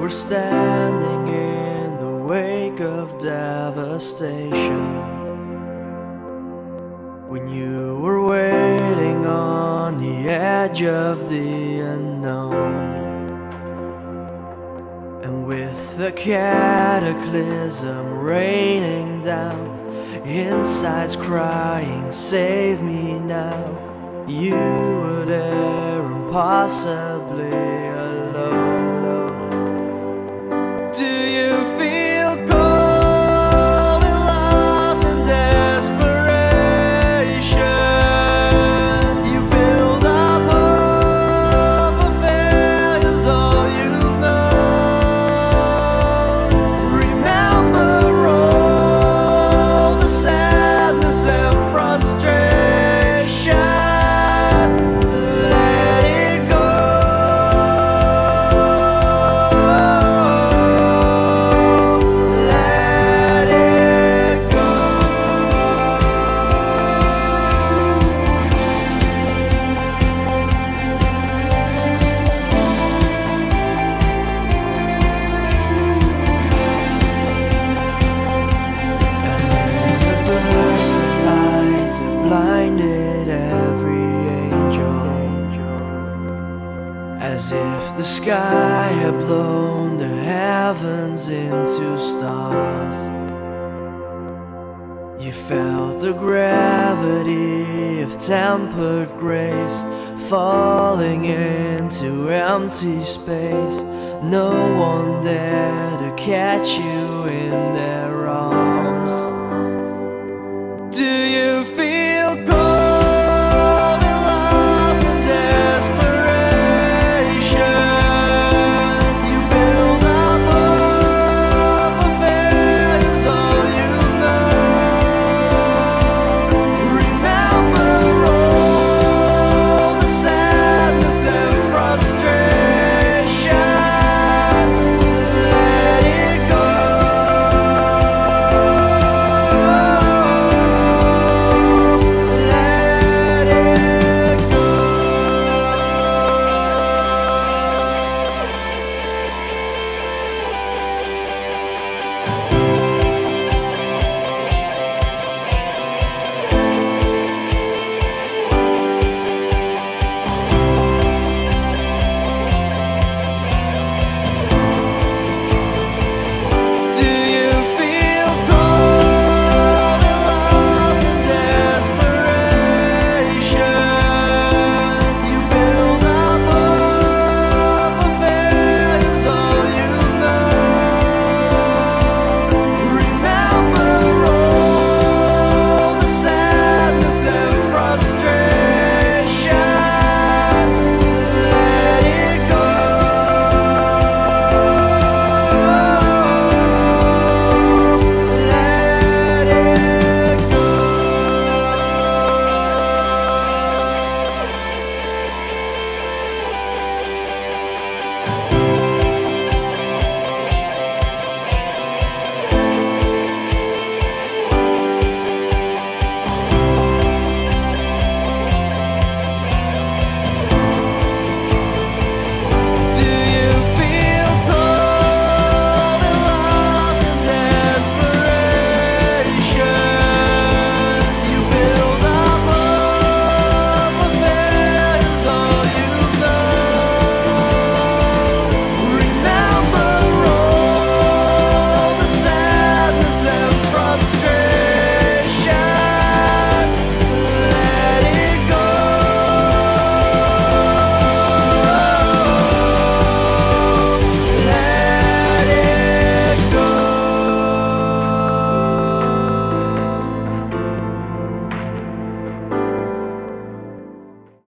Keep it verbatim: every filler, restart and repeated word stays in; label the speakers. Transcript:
Speaker 1: were standing in the wake of devastation, when you were waiting on the edge of the unknown, and with the cataclysm raining down, insides crying, "Save me now," you were there impossibly alone. Do you feel cold and lost in desperation? You build up hope, but failure's all you've known. Remember all the sadness and frustration. Let it go. Let it go. And then a burst of light that blinded every angel, as if the sky had blown the heavens into stars. You felt the gravity of tempered grace falling into empty space. No one there to catch you in their arms.